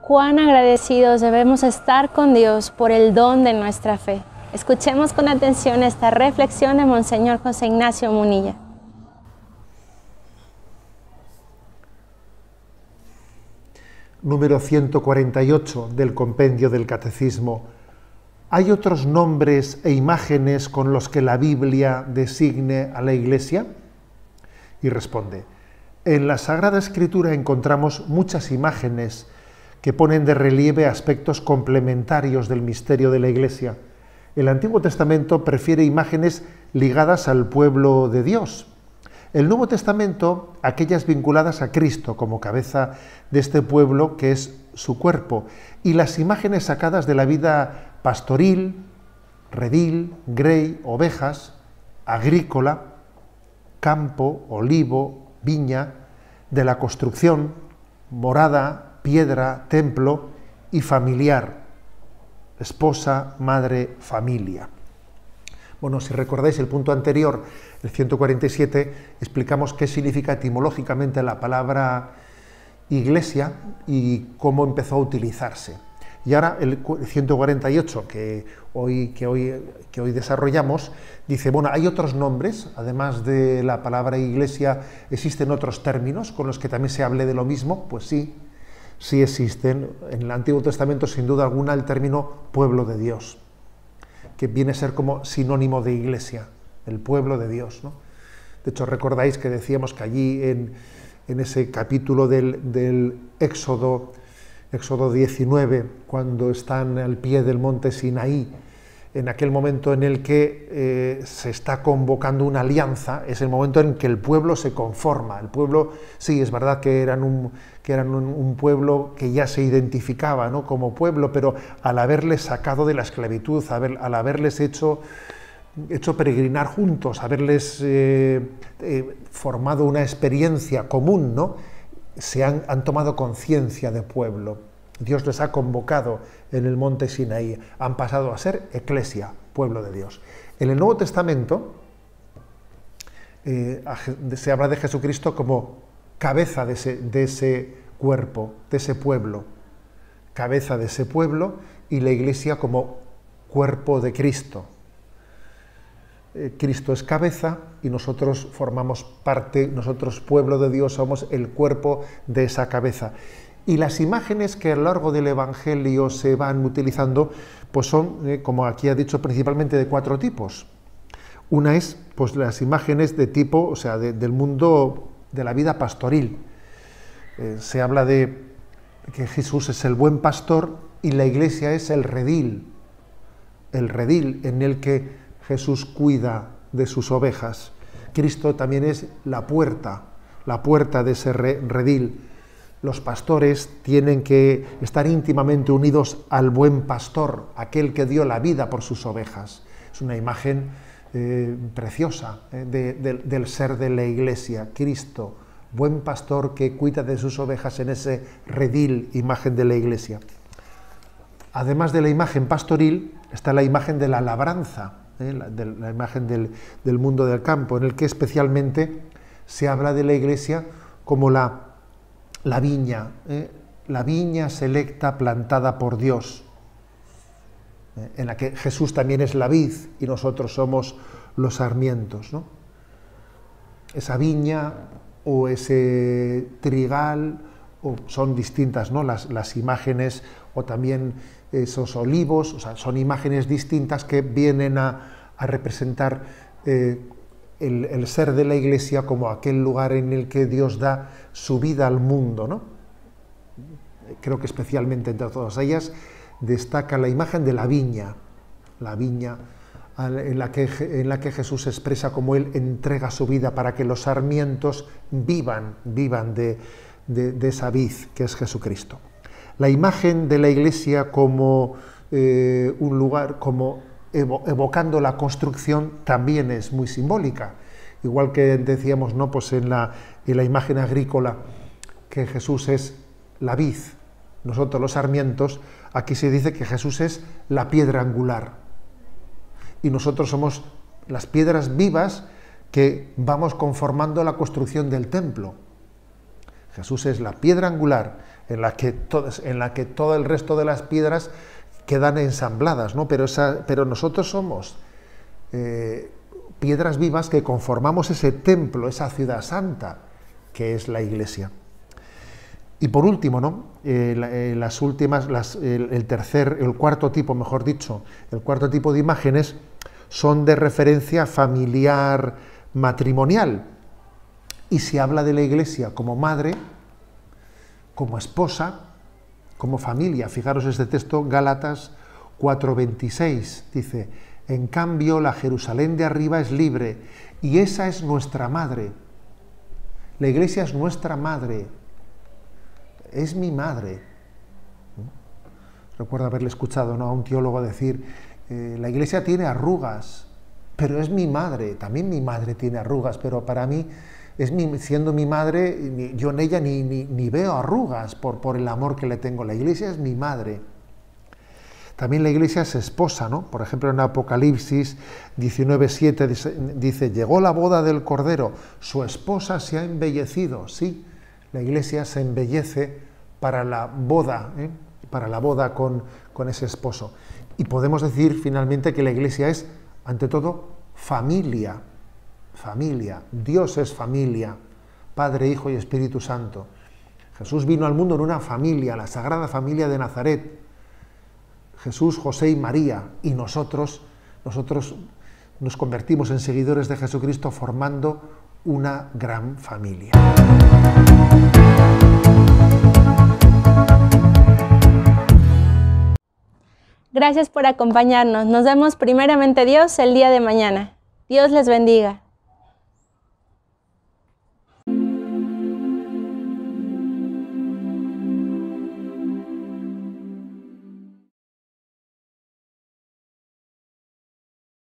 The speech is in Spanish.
cuán agradecidos debemos estar con Dios por el don de nuestra fe. Escuchemos con atención esta reflexión de Monseñor José Ignacio Munilla. Número 148 del Compendio del Catecismo. ¿Hay otros nombres e imágenes con los que la Biblia designe a la Iglesia? Y responde: en la Sagrada Escritura encontramos muchas imágenes que ponen de relieve aspectos complementarios del misterio de la Iglesia. El Antiguo Testamento prefiere imágenes ligadas al pueblo de Dios. El Nuevo Testamento, aquellas vinculadas a Cristo como cabeza de este pueblo que es su cuerpo, y las imágenes sacadas de la vida pastoril, redil, grey, ovejas, agrícola, campo, olivo, viña, de la construcción, morada, piedra, templo y familiar, esposa, madre, familia. Bueno, si recordáis el punto anterior, el 147, explicamos qué significa etimológicamente la palabra iglesia y cómo empezó a utilizarse. Y ahora el 148 que hoy desarrollamos, dice, bueno, hay otros nombres, además de la palabra iglesia, ¿existen otros términos con los que también se hable de lo mismo? Pues sí, sí existen. En el Antiguo Testamento, sin duda alguna, el término pueblo de Dios, que viene a ser como sinónimo de iglesia, el pueblo de Dios, ¿no? De hecho, recordáis que decíamos que allí en ese capítulo del Éxodo 19, cuando están al pie del monte Sinaí, en aquel momento en el que se está convocando una alianza, es el momento en que el pueblo se conforma. El pueblo, sí, es verdad que eran un pueblo que ya se identificaba, ¿no?, como pueblo, pero al haberles sacado de la esclavitud, al haberles hecho peregrinar juntos, haberles formado una experiencia común, ¿no?, han tomado conciencia de pueblo. Dios les ha convocado en el monte Sinaí, han pasado a ser eclesia, pueblo de Dios. En el Nuevo Testamento se habla de Jesucristo como cabeza de ese cuerpo, de ese pueblo, cabeza de ese pueblo, y la Iglesia como cuerpo de Cristo. Cristo es cabeza y nosotros formamos parte, nosotros pueblo de Dios somos el cuerpo de esa cabeza. Y las imágenes que a lo largo del Evangelio se van utilizando, pues son, como aquí ha dicho, principalmente de 4 tipos. Una es, pues, las imágenes de tipo, o sea, del mundo de la vida pastoril. Se habla de que Jesús es el buen pastor y la Iglesia es el redil en el que Jesús cuida de sus ovejas. Cristo también es la puerta de ese redil. Los pastores tienen que estar íntimamente unidos al buen pastor, aquel que dio la vida por sus ovejas. Es una imagen preciosa del ser de la Iglesia. Cristo, buen pastor que cuida de sus ovejas en ese redil, imagen de la Iglesia. Además de la imagen pastoril, está la imagen de la labranza, la imagen del mundo del campo, en el que especialmente se habla de la Iglesia como la viña, la viña selecta plantada por Dios, en la que Jesús también es la vid y nosotros somos los sarmientos, ¿no? Esa viña o ese trigal son distintas, ¿no?, las imágenes, o también esos olivos, o sea, son imágenes distintas que vienen a representar el ser de la Iglesia como aquel lugar en el que Dios da su vida al mundo, ¿no? Creo que especialmente entre todas ellas destaca la imagen de la viña en la que Jesús expresa cómo Él entrega su vida para que los sarmientos vivan de esa vid que es Jesucristo. La imagen de la Iglesia como un lugar, como evocando la construcción, también es muy simbólica. Igual que decíamos, ¿no?, pues en la imagen agrícola, que Jesús es la vid, nosotros los sarmientos, aquí se dice que Jesús es la piedra angular. Y nosotros somos las piedras vivas que vamos conformando la construcción del templo. Jesús es la piedra angular, en la que todo el resto de las piedras quedan ensambladas, ¿no? Pero nosotros somos piedras vivas que conformamos ese templo, esa ciudad santa, que es la Iglesia. Y por último, ¿no? El cuarto tipo, mejor dicho, el cuarto tipo de imágenes son de referencia familiar, matrimonial, y se habla de la Iglesia como madre, como esposa, como familia. Fijaros este texto, Gálatas 4:26, dice: en cambio la Jerusalén de arriba es libre, y esa es nuestra madre. La Iglesia es nuestra madre, es mi madre. Recuerdo haberle escuchado, ¿no?, a un teólogo decir: la Iglesia tiene arrugas, pero es mi madre. También mi madre tiene arrugas, pero para mí, siendo mi madre, yo en ella ni veo arrugas por el amor que le tengo. La Iglesia es mi madre. También la Iglesia es esposa, ¿no? Por ejemplo, en Apocalipsis 19:7 dice: llegó la boda del Cordero, su esposa se ha embellecido. Sí, la Iglesia se embellece para la boda, con ese esposo. Y podemos decir finalmente que la Iglesia es, ante todo, familia. Familia. Dios es familia, Padre, Hijo y Espíritu Santo. Jesús vino al mundo en una familia, la Sagrada Familia de Nazaret. Jesús, José y María, y nosotros nos convertimos en seguidores de Jesucristo formando una gran familia. Gracias por acompañarnos. Nos vemos primeramente Dios el día de mañana. Dios les bendiga.